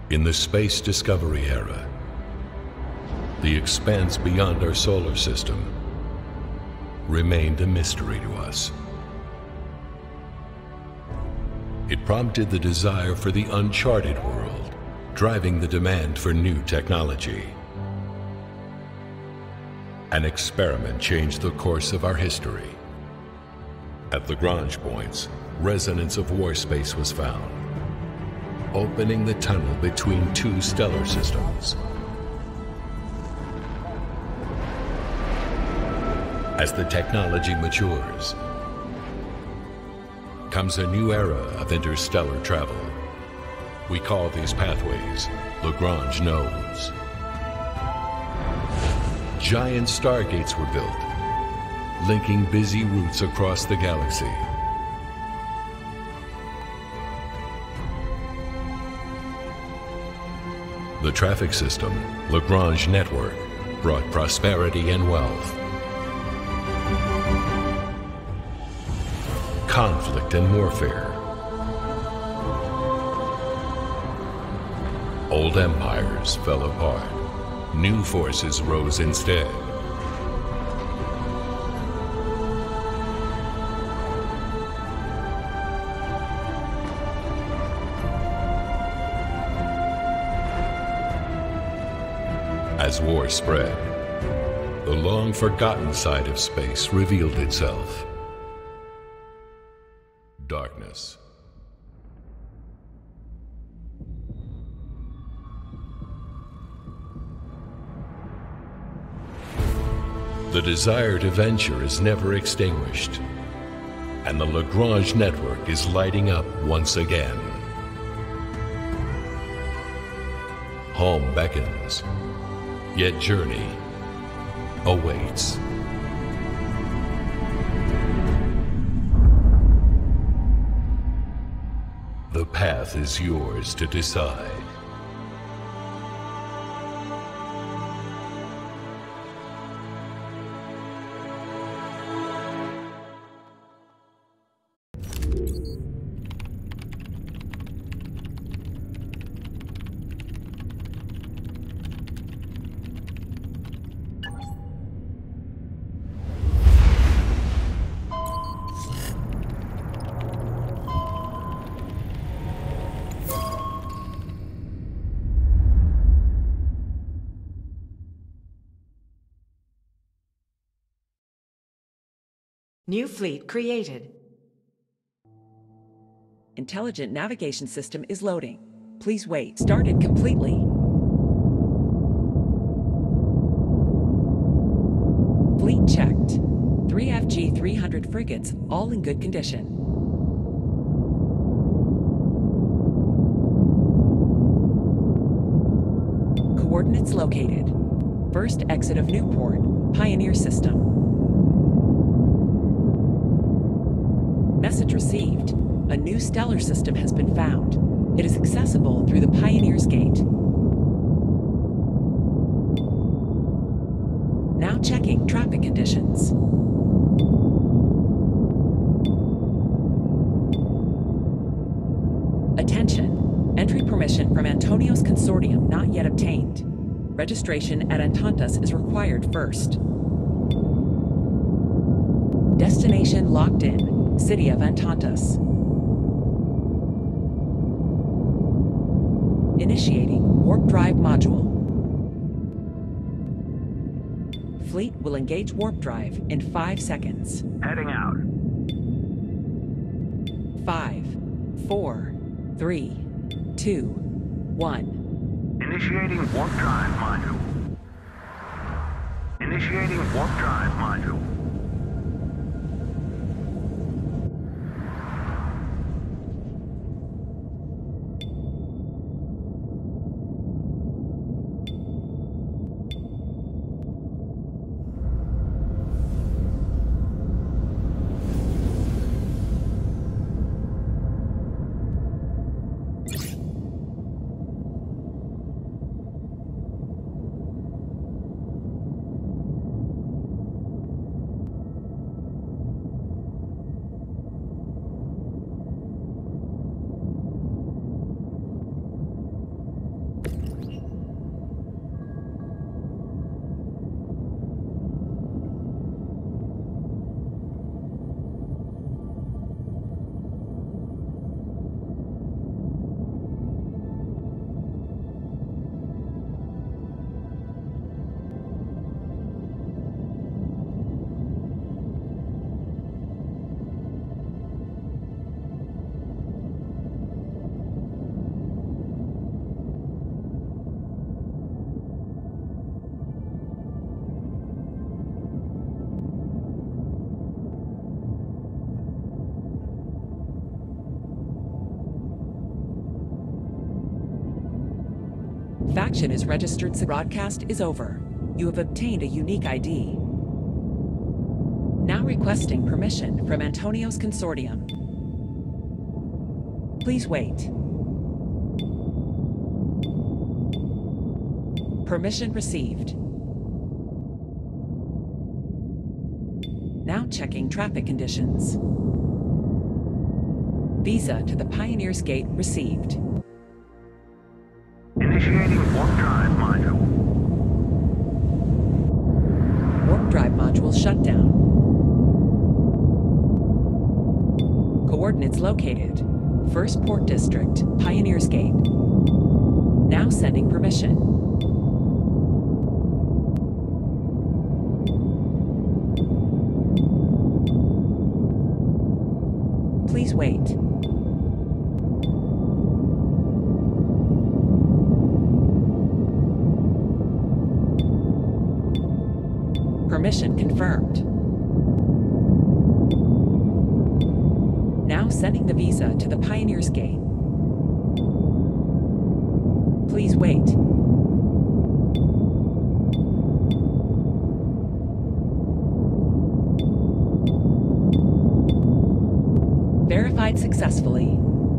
In the space discovery era, the expanse beyond our solar system remained a mystery to us. It prompted the desire for the uncharted world, driving the demand for new technology. An experiment changed the course of our history. At Lagrange points, resonance of war space was found, opening the tunnel between two stellar systems. As the technology matures, comes a new era of interstellar travel. We call these pathways Lagrange nodes. Giant stargates were built, linking busy routes across the galaxy. The traffic system, Lagrange network, brought prosperity and wealth. Conflict and warfare. Old empires fell apart. New forces rose instead. As war spread, the long-forgotten side of space revealed itself. Darkness. The desire to venture is never extinguished, and the Lagrange network is lighting up once again. Home beckons, yet journey awaits. The path is yours to decide. New fleet created. Intelligent navigation system is loading. Please wait. Started completely. Fleet checked. 3 FG-300 frigates, all in good condition. Coordinates located. First exit of Newport, Pioneer system. Message received. A new stellar system has been found. It is accessible through the Pioneer's Gate. Now checking traffic conditions. Attention. Entry permission from Antonio's consortium not yet obtained. Registration at Antantas is required first. Destination locked in. City of Antantas. Initiating warp drive module. Fleet will engage warp drive in 5 seconds. Heading out. 5, 4, 3, 2, 1. Initiating warp drive module. Initiating warp drive module. Faction is registered. The broadcast is over. You have obtained a unique ID. Now requesting permission from Antonio's consortium. Please wait. Permission received. Now checking traffic conditions. Visa to the Pioneer's Gate received. Initiating warp drive module. Warp drive module shut down. Coordinates located. First Port District, Pioneer's Gate. Now sending permission. Please wait. Permission confirmed. Now sending the visa to the Pioneer's Gate. Please wait. Verified successfully.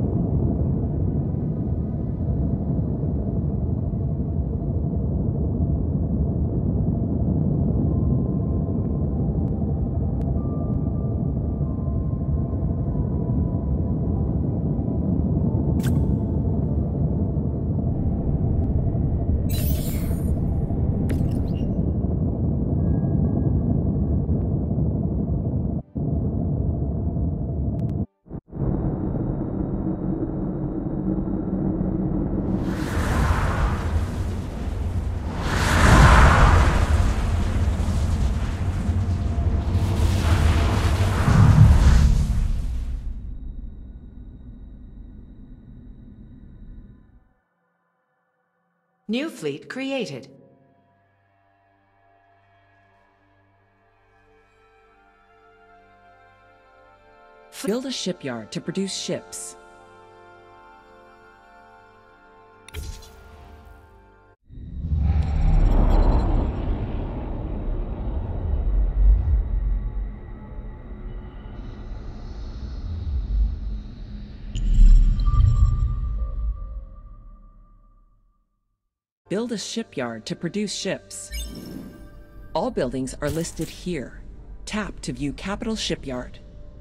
New fleet created. Build a shipyard to produce ships. Build a shipyard to produce ships. All buildings are listed here. Tap to view Capital Shipyard.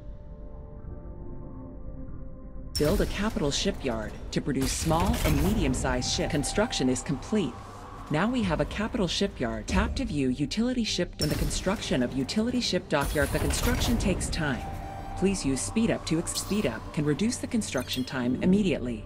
Build a capital shipyard to produce small and medium-sized ships. Construction is complete. Now we have a capital shipyard. Tap to view utility ship. When the construction of utility ship dockyard, the construction takes time. Please use speed up to speed up can reduce the construction time immediately.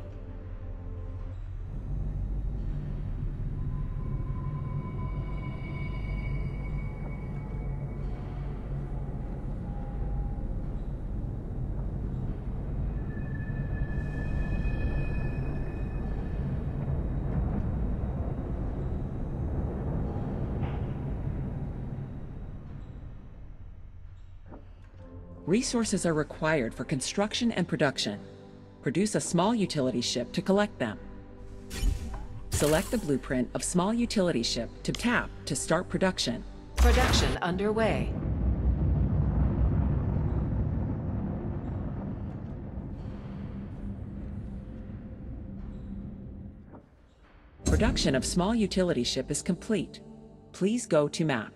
Resources are required for construction and production. Produce a small utility ship to collect them. Select the blueprint of small utility ship to tap to start production. Production underway. Production of small utility ship is complete. Please go to map.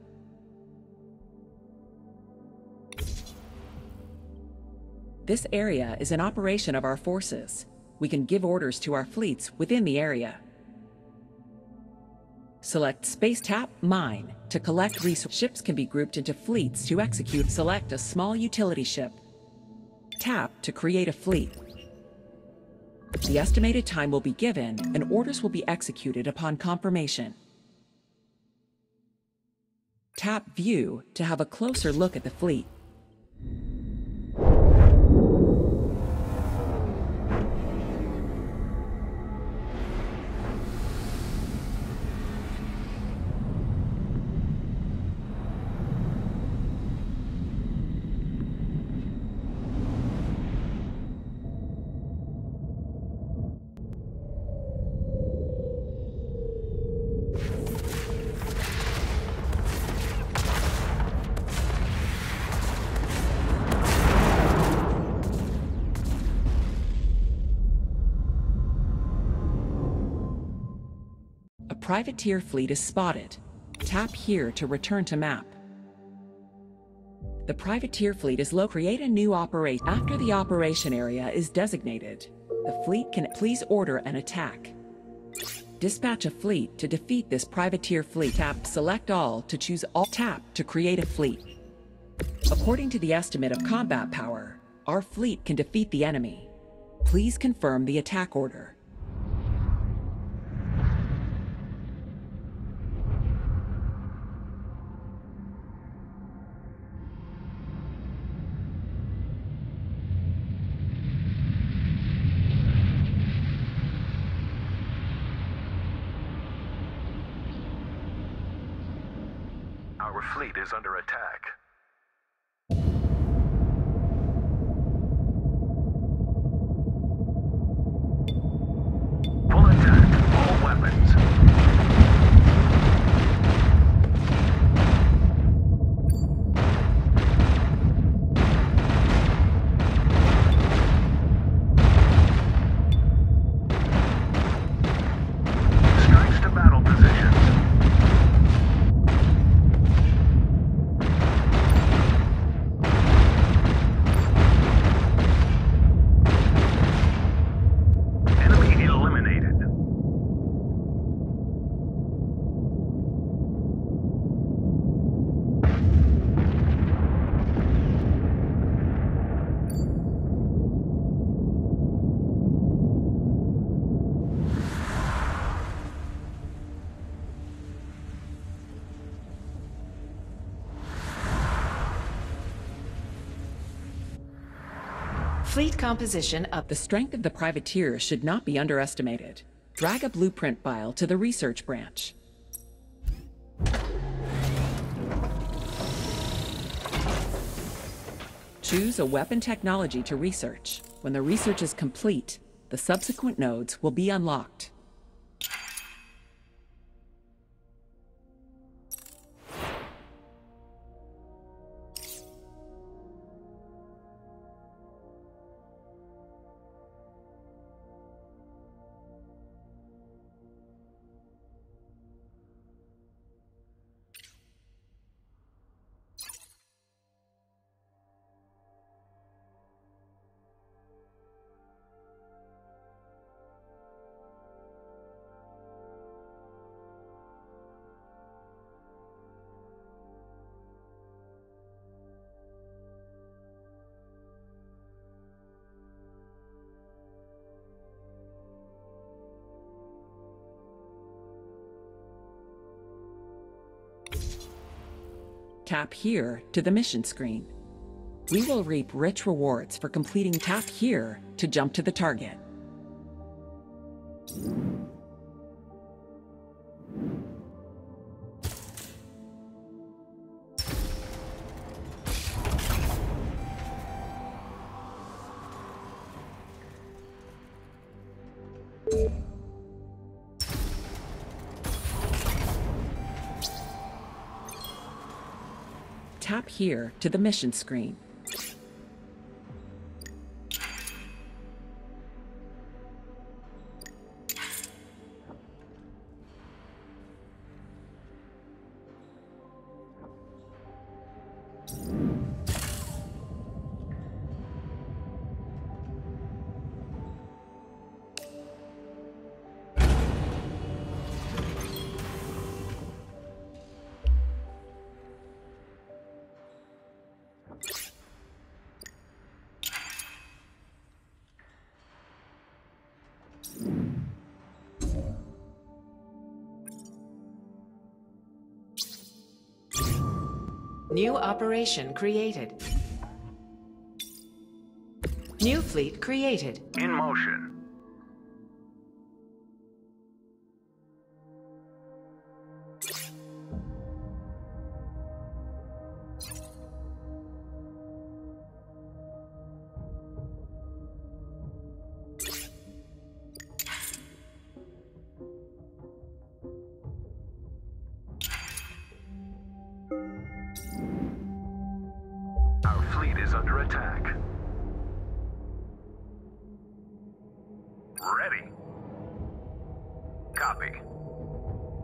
This area is an operation of our forces. We can give orders to our fleets within the area. Select Space Tap Mine to collect resources. Ships can be grouped into fleets to execute. Select a small utility ship. Tap to create a fleet. The estimated time will be given and orders will be executed upon confirmation. Tap View to have a closer look at the fleet. privateer fleet is spotted. Tap here to return to map. The privateer fleet is located. Create a new operation. After the operation area is designated, the fleet can please order an attack. Dispatch a fleet to defeat this privateer fleet. Tap Select All to choose all. Tap to create a fleet. According to the estimate of combat power, our fleet can defeat the enemy. Please confirm the attack order. Our fleet is under attack. Full attack, all weapons. Strikes to battle positions. Enemy eliminated. Fleet composition up. The strength of the privateer should not be underestimated. Drag a blueprint file to the research branch. Choose a weapon technology to research. When the research is complete, the subsequent nodes will be unlocked. Tap here to the mission screen. We will reap rich rewards for completing. Tap here to jump to the target. Tap here to the mission screen. New operation created. New fleet created. In motion. Our fleet is under attack. Ready. Copy.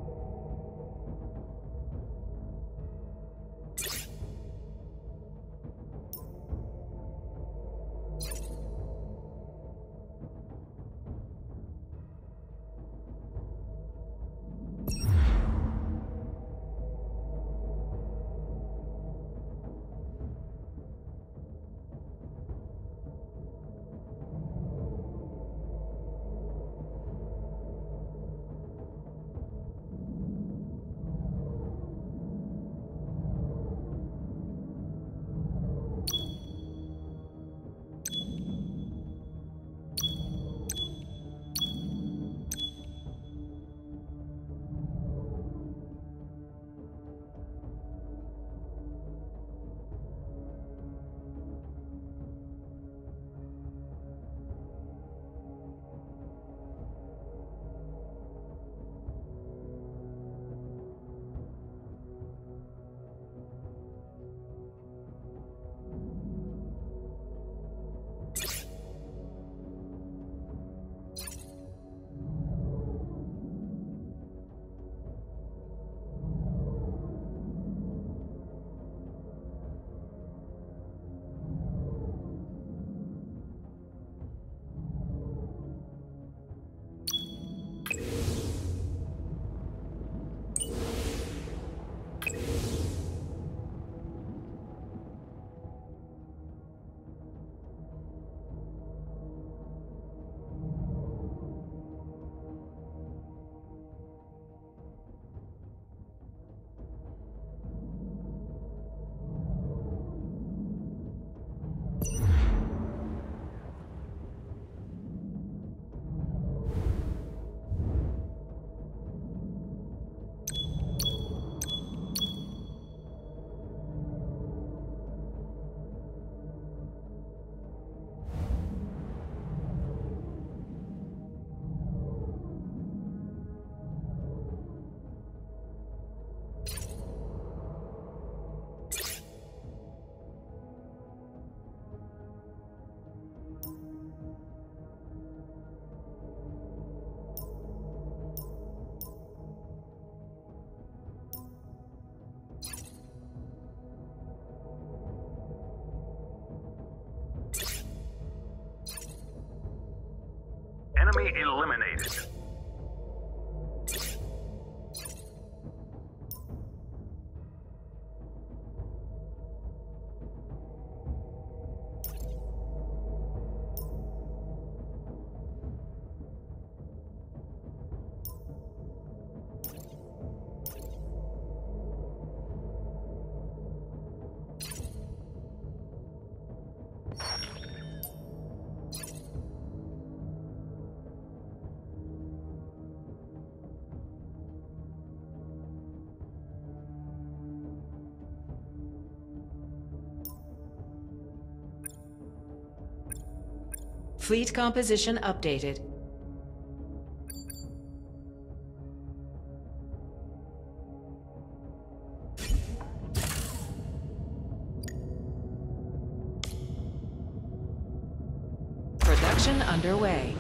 Enemy eliminated. Fleet composition updated. Production underway.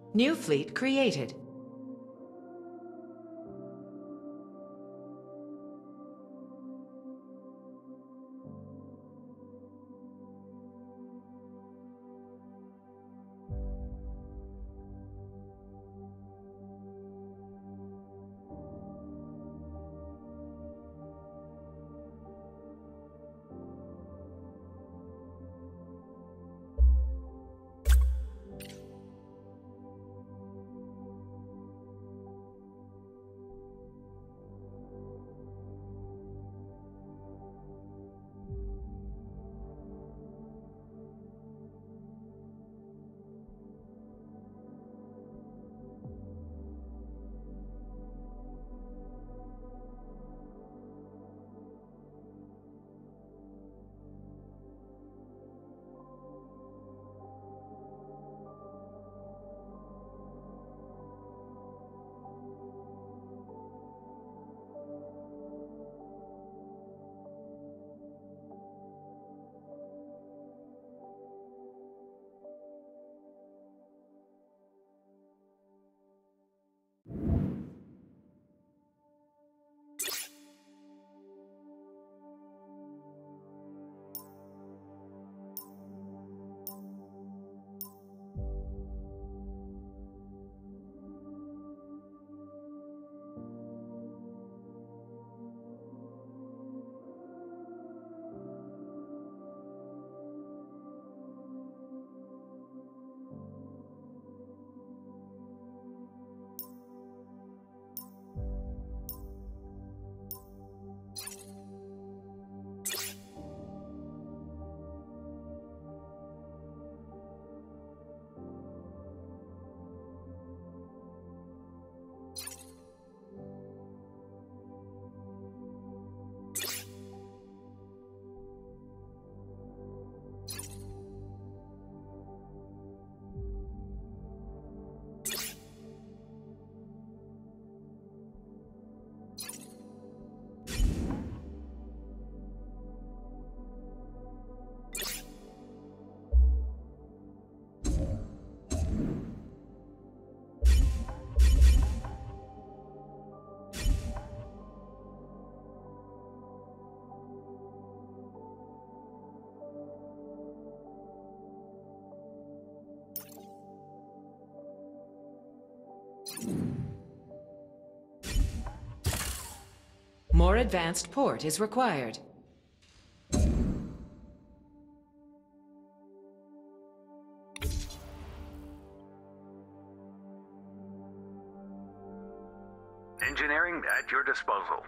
New fleet created. More advanced port is required. Engineering at your disposal.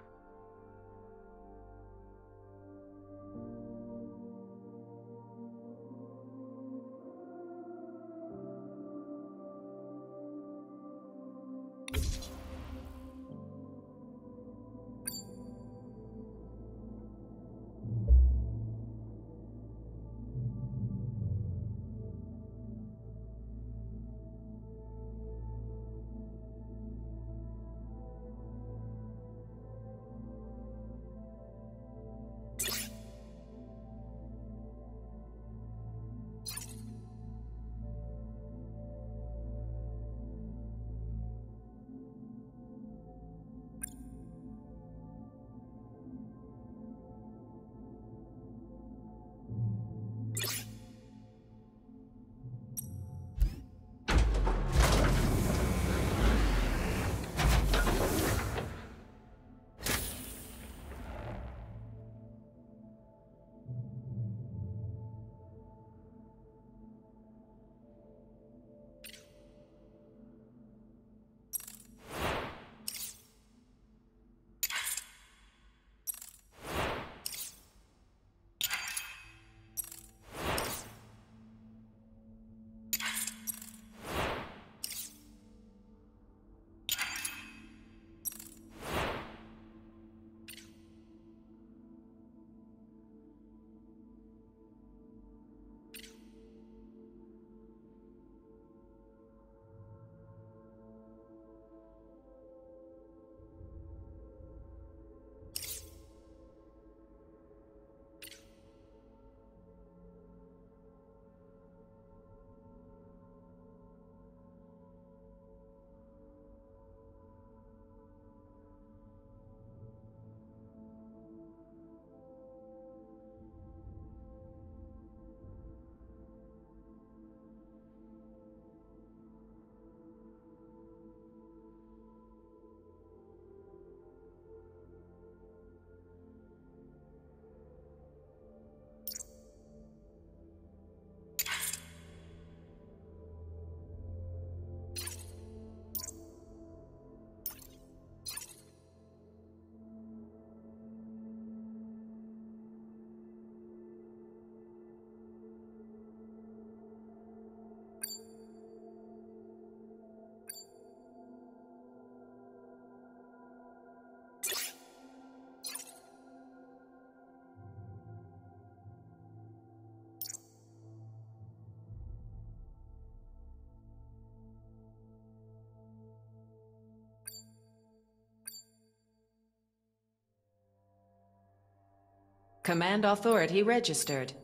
Command authority registered.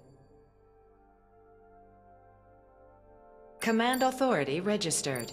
Command authority registered.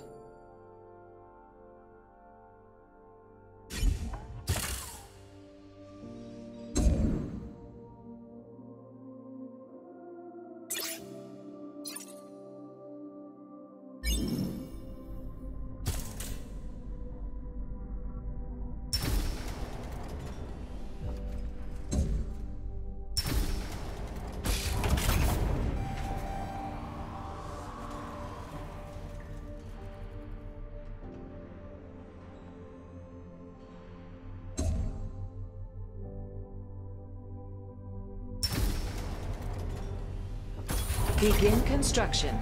Begin construction.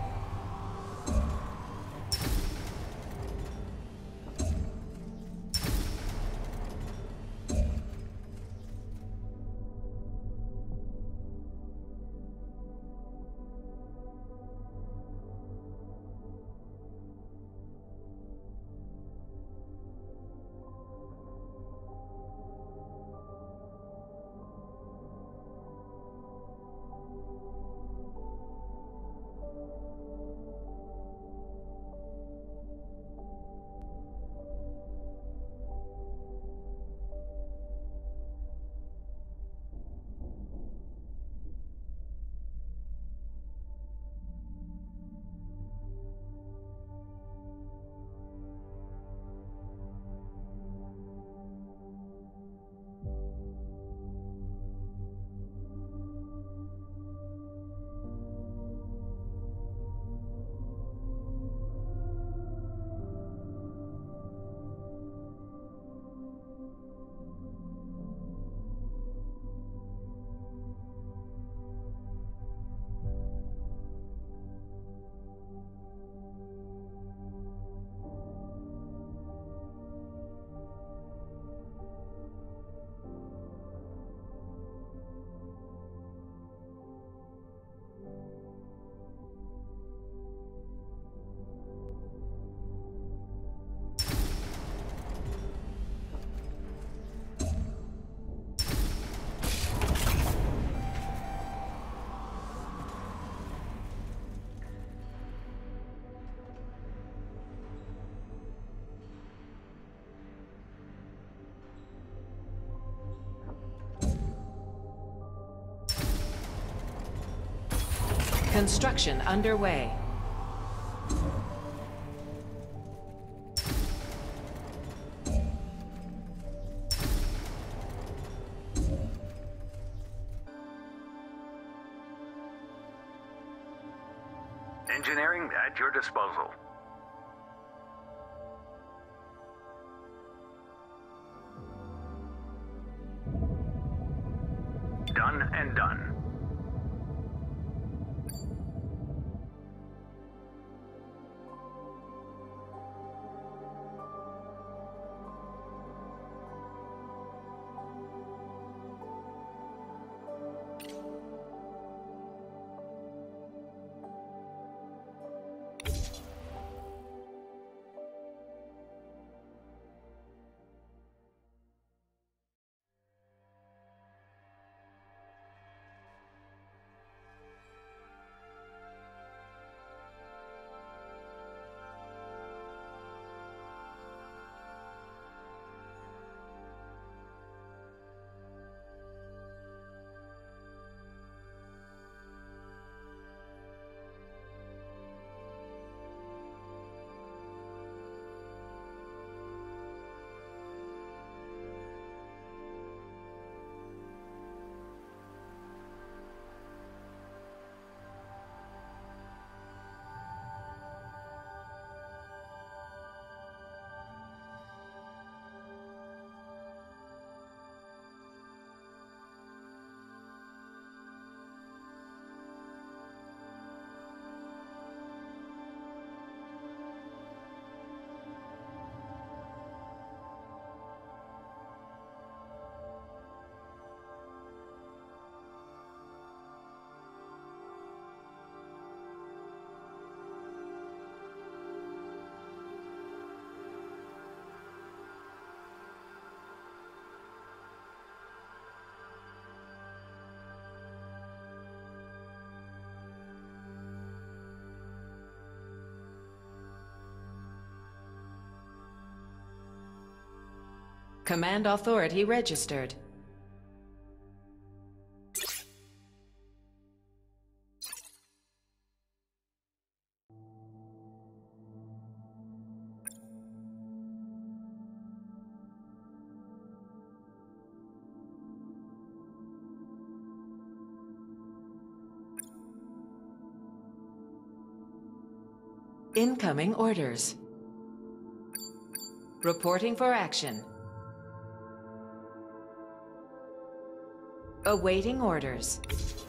Construction underway. Engineering at your disposal. Done and done. Command authority registered. Incoming orders. Reporting for action. Awaiting orders.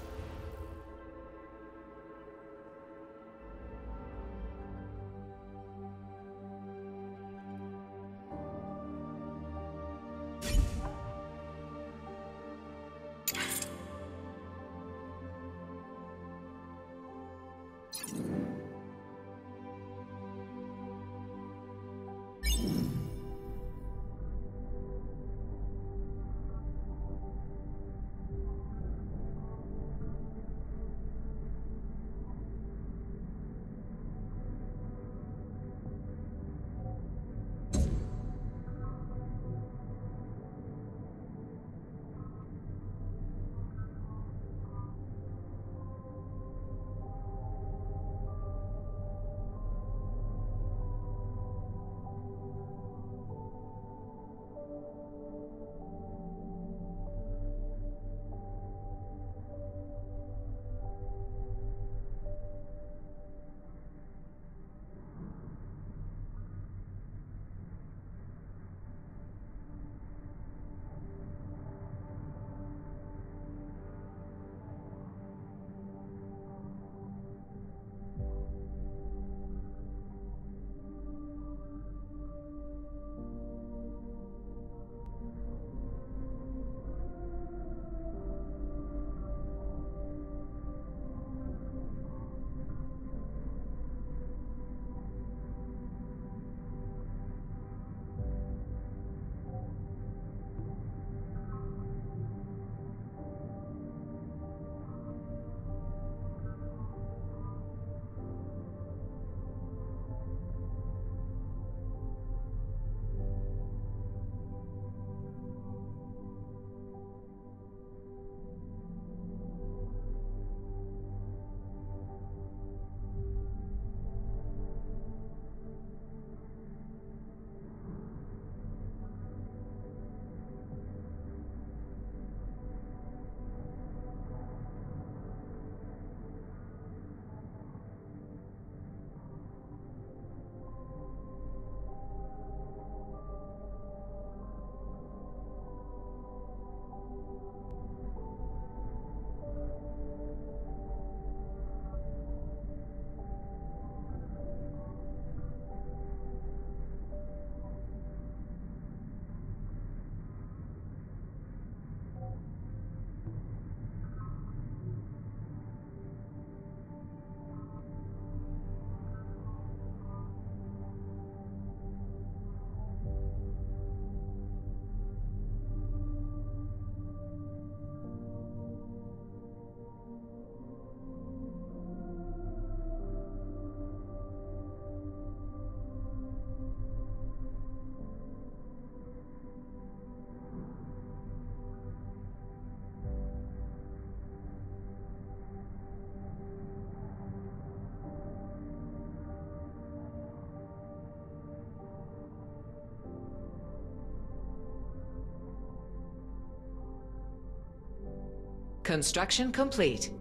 Construction complete.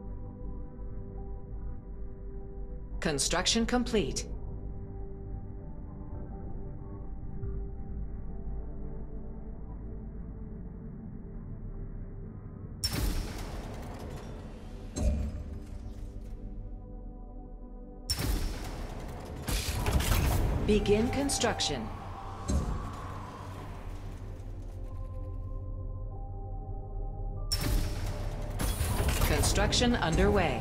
Construction complete. Begin construction. Construction underway.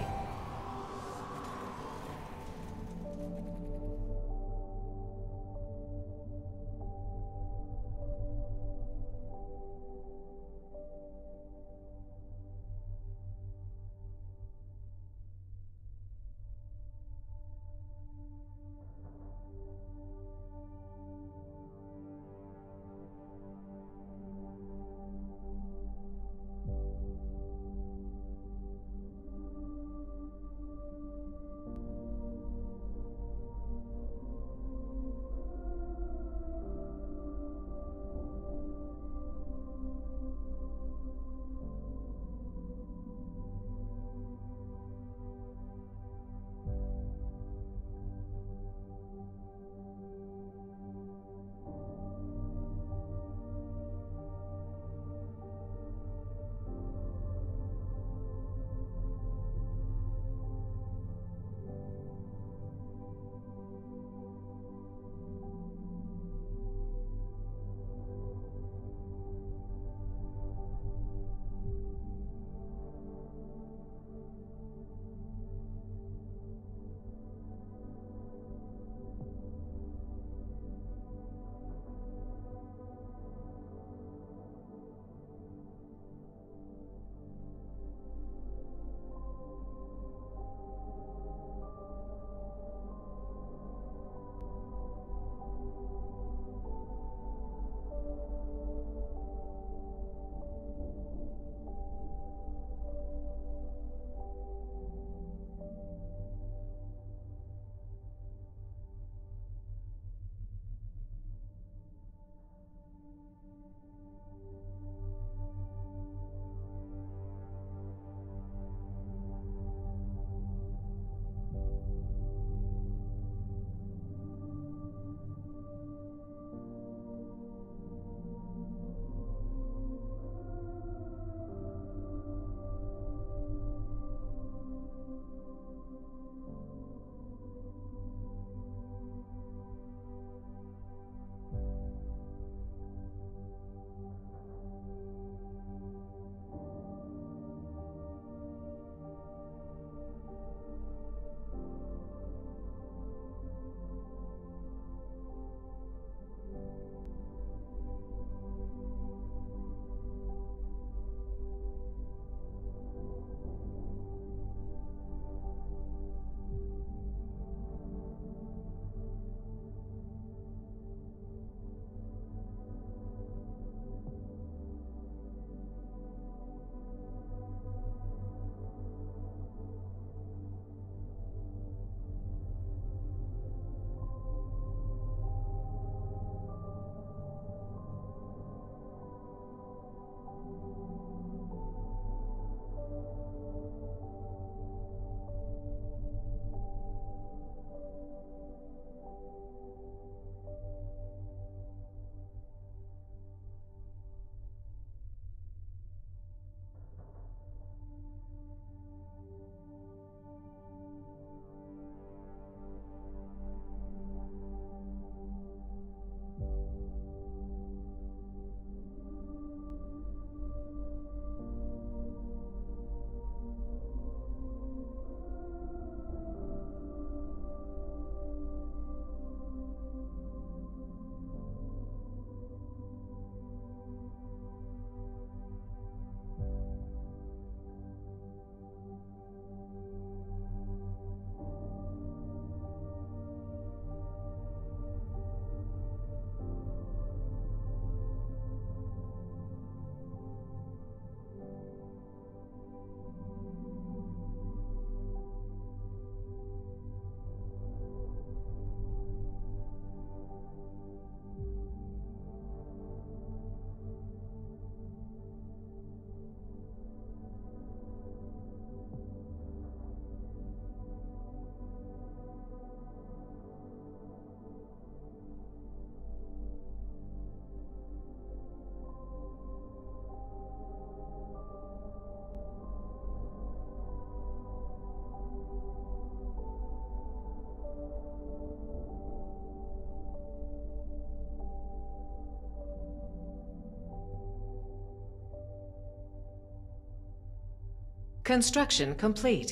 Construction complete.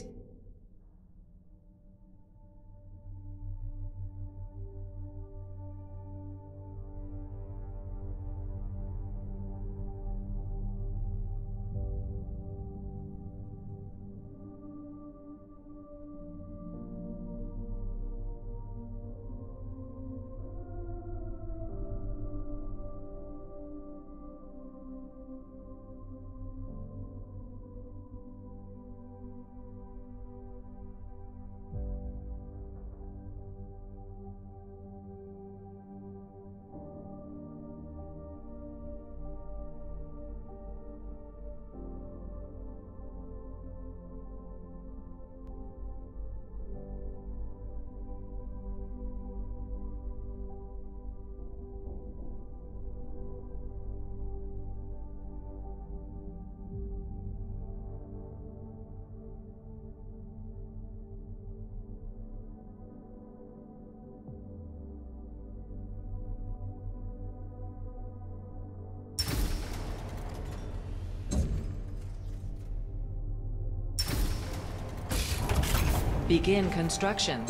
Begin construction.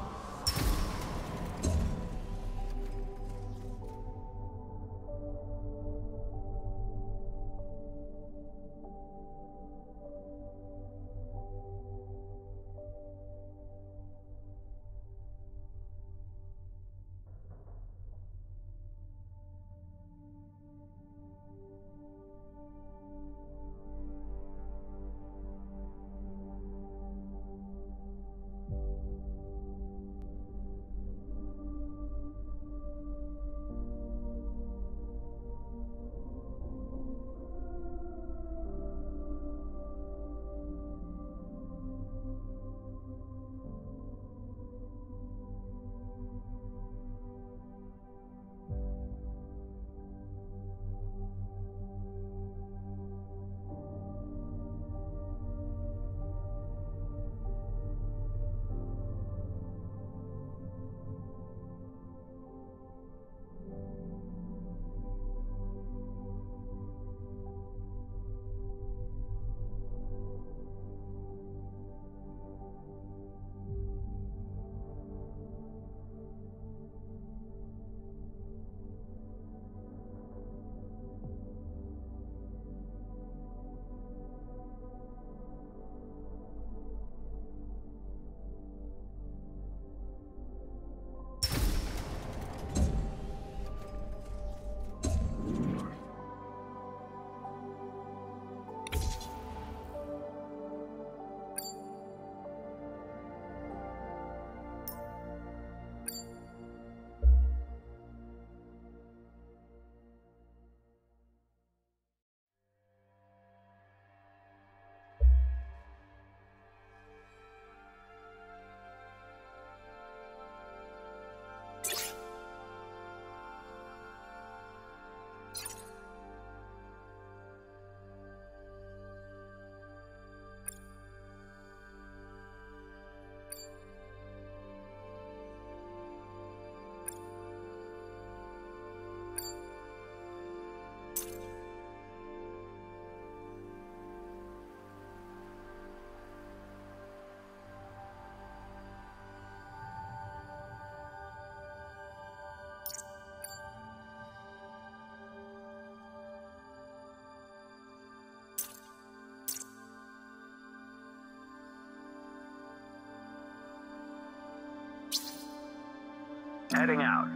Heading out.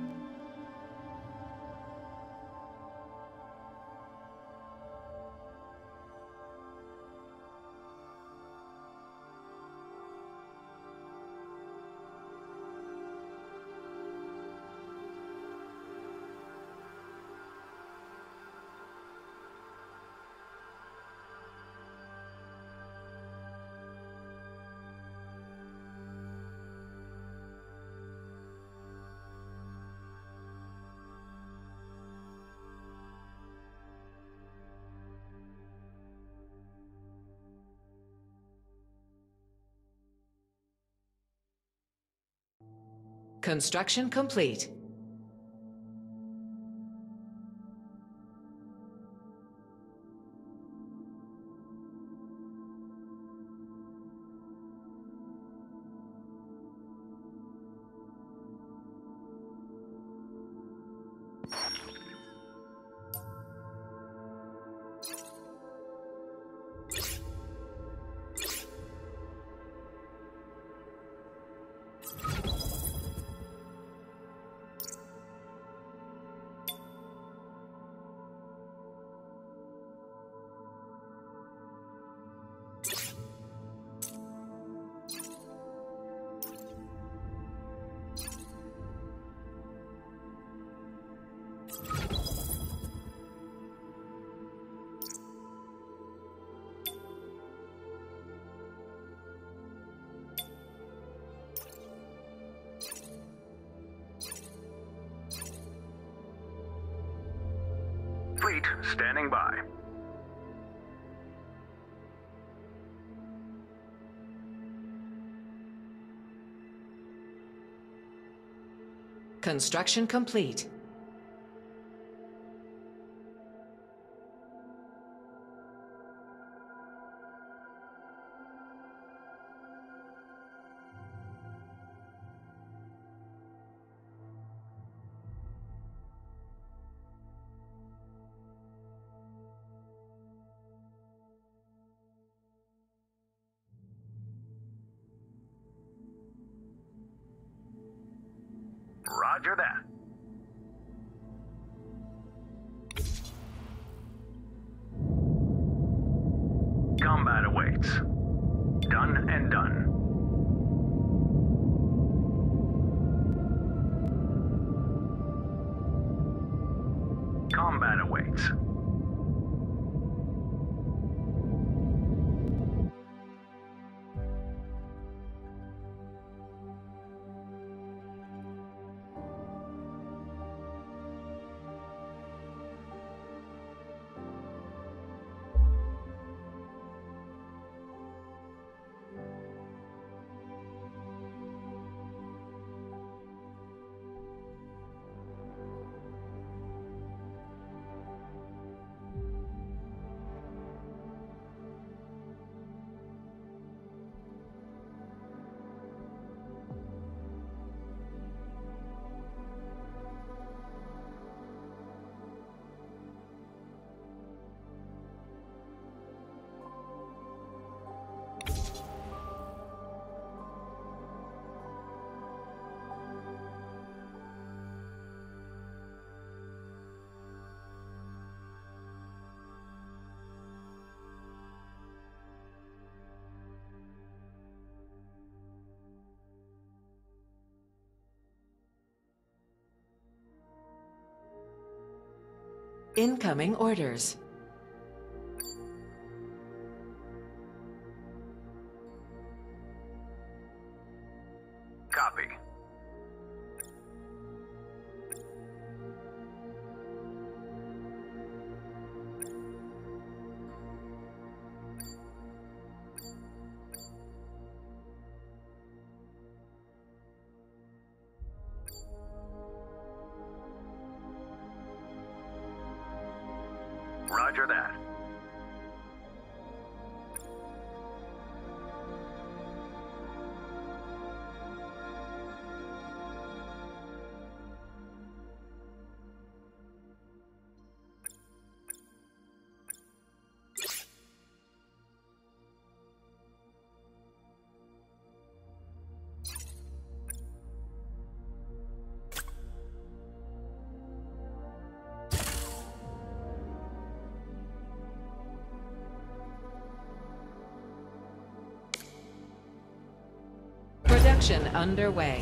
Construction complete. Fleet standing by. Construction complete. Roger that. Combat awaits. Done and done. Combat awaits. Incoming orders. Copy. Roger that. Production underway.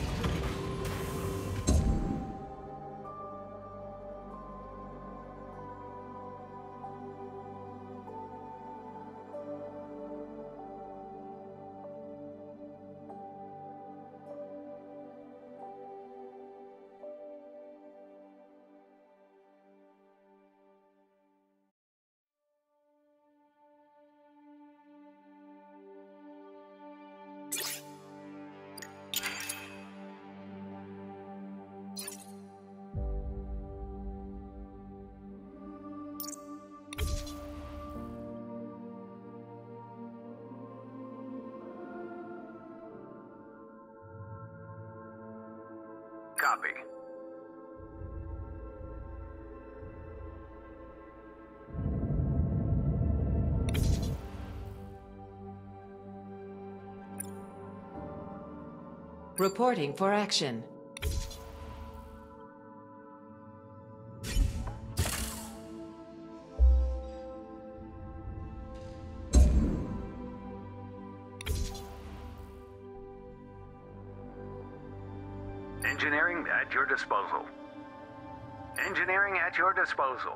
Copy. Reporting for action. Engineering at your disposal. Engineering at your disposal.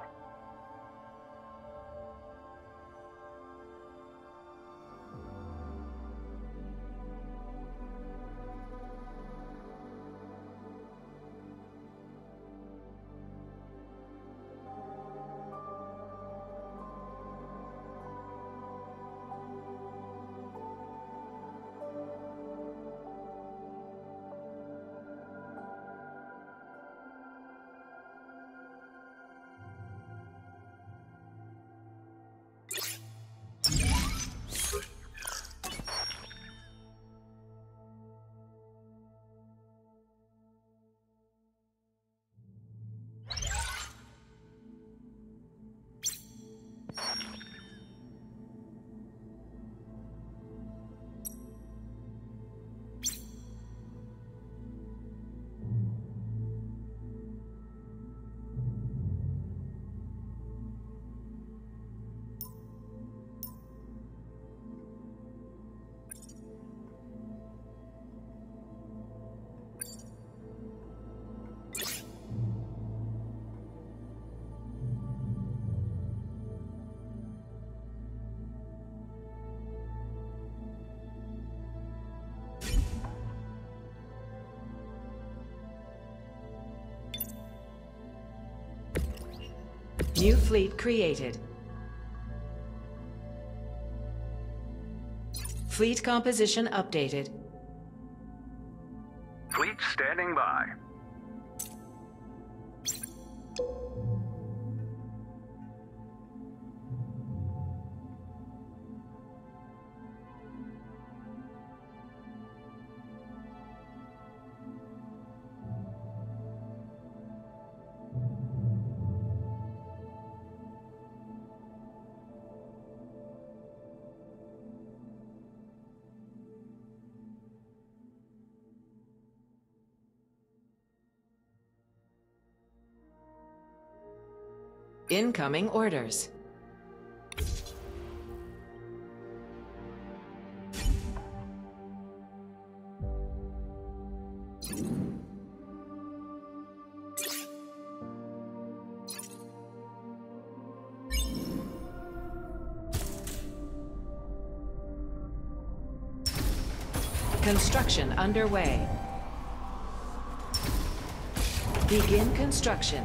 New fleet created. Fleet composition updated. Fleet standing by. Incoming orders. Construction underway. Begin construction.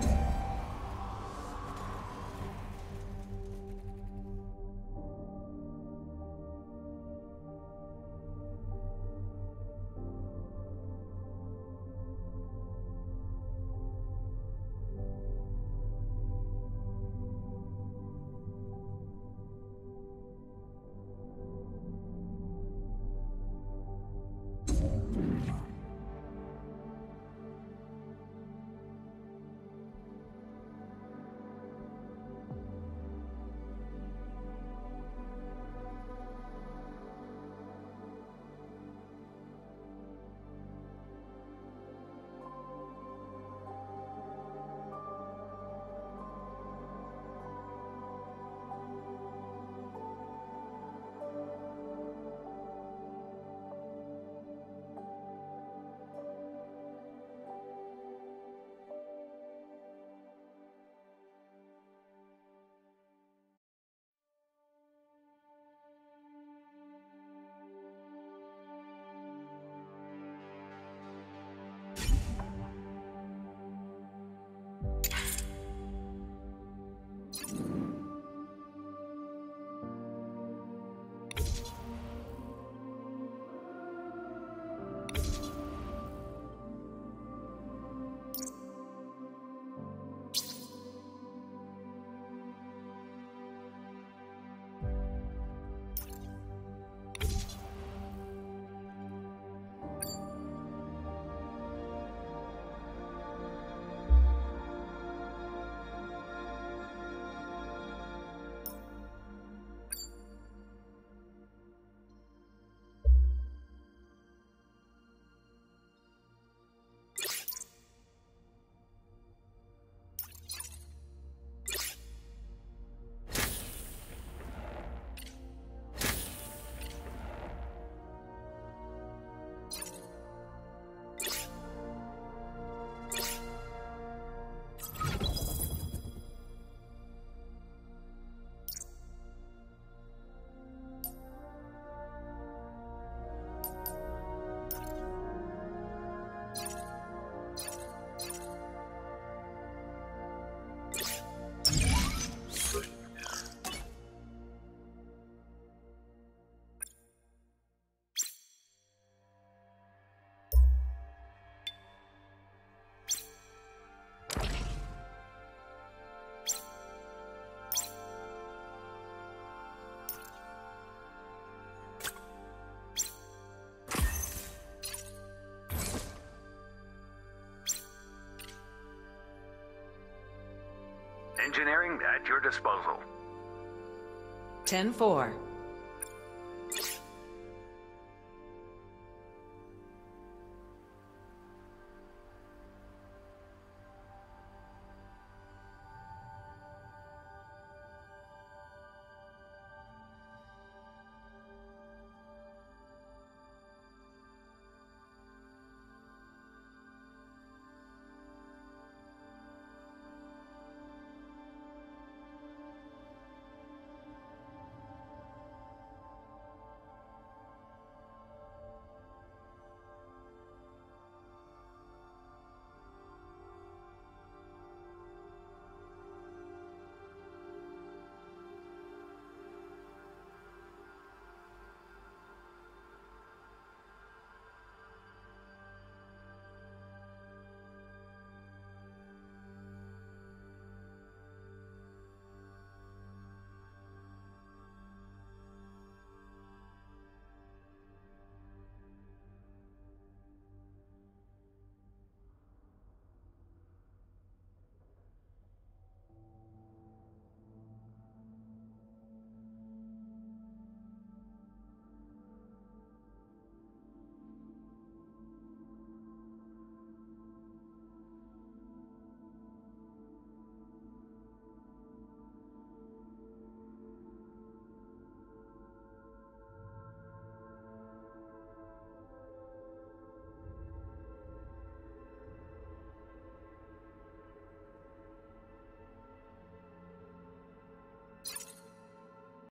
Engineering at your disposal. 10-4.